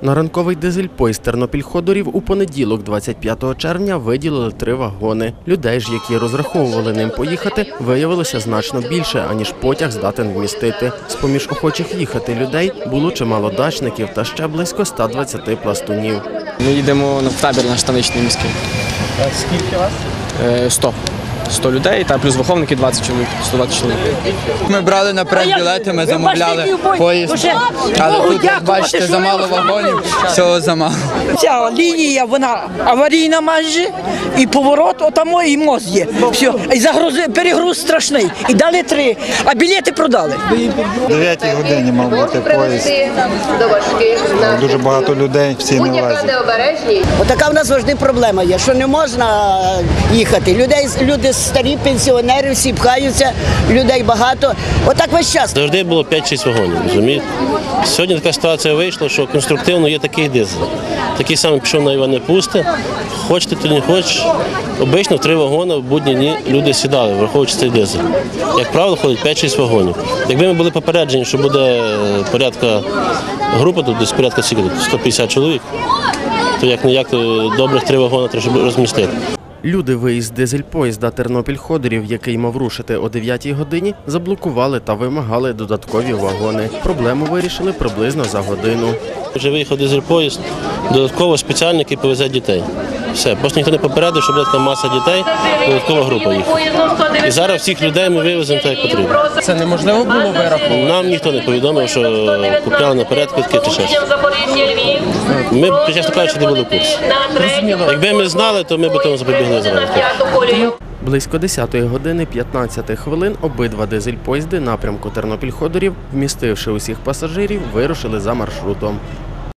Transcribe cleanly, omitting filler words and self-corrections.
На ранковий дизель-поїзд Тернопіль-Ходорів у понеділок, 25 червня, виділили 3 вагони. Людей ж, які розраховували ним поїхати, виявилося значно більше, аніж потяг здатен вмістити. З-поміж охочих їхати людей було чимало дачників та ще близько 120 пластунів. Ми їдемо в табір наш станичний міський. Скільки вас? 100 людей, та плюс виховники 20 чоловік, 120 чоловік. Ми брали наперед білети, ми замовляли поїзд, але тут, як бачите, замало вагонів, всього замало. Ця лінія, вона аварійна майже, і поворот, отамо, і мост є. Все, і перегруз страшний. І дали 3, а білети продали. О 9 годині мав бути поїзд. Дуже багато людей, всі не влазять. Отака в нас завжди проблема є, що не можна їхати. Люди старі, пенсіонери, всі пхаються, людей багато. Отак весь час. Завжди було 5-6 вагонів, розумієте? Сьогодні така ситуація вийшла, що конструктивно є такий дизель. Такий самий пішов на Іване Пусте. Хочете, то не хочеш. Обично в 3 вагони в будні дні люди сідали, враховуючи цей дизель. Як правило, ходить 5-6 вагонів. Якби ми були попереджені, що буде порядка група, тут десь порядка 150 чоловік, то як-не-як добрих 3 вагони треба розмістити. Люди виїзд дизель-поїзда Тернопіль-Ходорів, який мав рушити о 9 годині, заблокували та вимагали додаткові вагони. Проблему вирішили приблизно за годину. Вже виїхав дизель-поїзд, додатково спеціальний, який повезе дітей. Все, просто ніхто не попередив, що буде така маса дітей, додаткова група їхала. І зараз всіх людей ми вивеземо так, як потрібно. Це неможливо було вирахувати? Нам ніхто не повідомив, що купляли наперед квитки чи щось. Ми, чесно кажучи, не були в курсі. Якби ми знали, то ми б тому запобігли зранку. Близько 10 години 15 хвилин обидва дизель-поїзди напрямку Тернопіль-Ходорів, вмістивши усіх пасажирів, вирушили за маршрутом.